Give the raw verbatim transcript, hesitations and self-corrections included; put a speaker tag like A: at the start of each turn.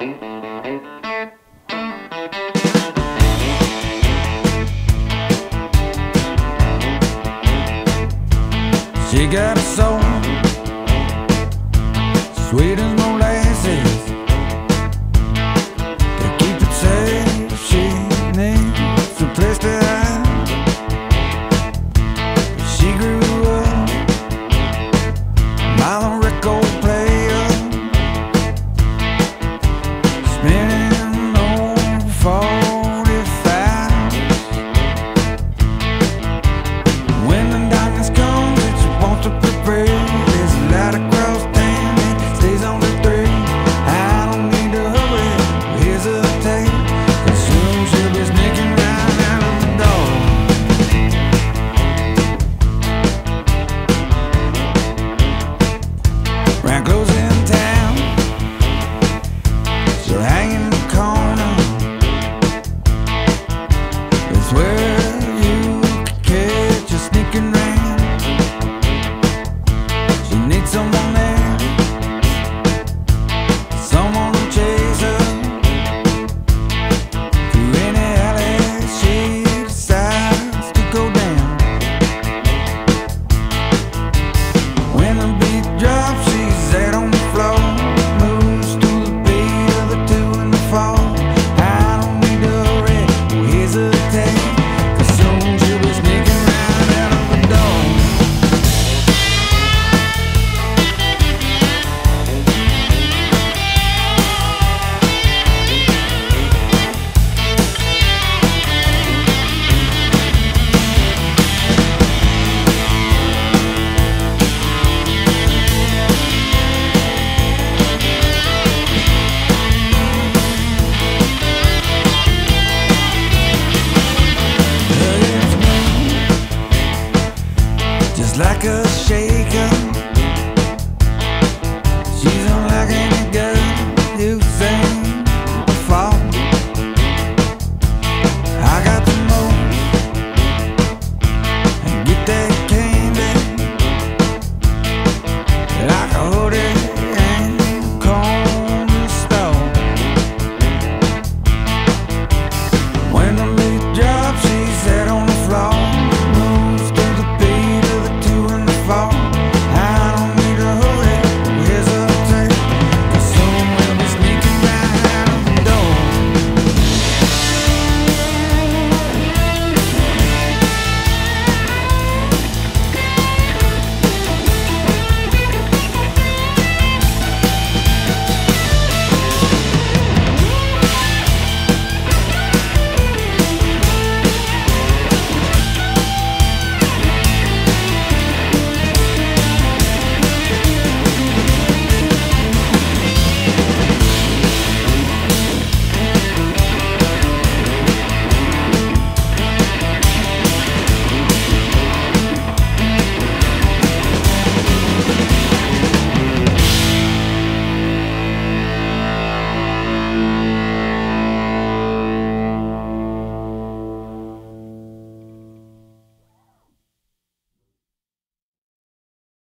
A: She got a soul sweet as molasses. To keep it safe, she needs a place to hide. She grew up by the record player, spinning old forty-fives. When the darkness comes, it's wants to prepare. There's a light across town and stays on the three. I don't need to hurry, hesitate, 'cause soon she'll be sneaking round out the door. Round closing town, she'll hang in the corner. It's where you can catch her sneaking round. Need someone there, someone to chase her through any alley she decides to go down. When the beat drops,